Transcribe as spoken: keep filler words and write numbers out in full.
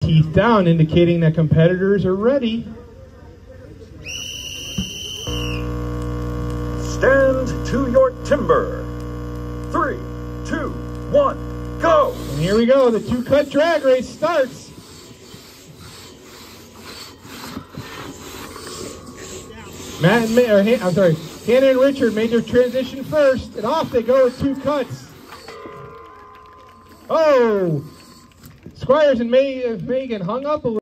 teeth down, indicating that competitors are ready. Stand to your timber. Three, two, one, go! And here we go, the two-cut drag race starts. Matt and Ma or Han I'm sorry, Hannah and Richard made their transition first, and off they go with two cuts. Oh! Squires and May Megan hung up a little.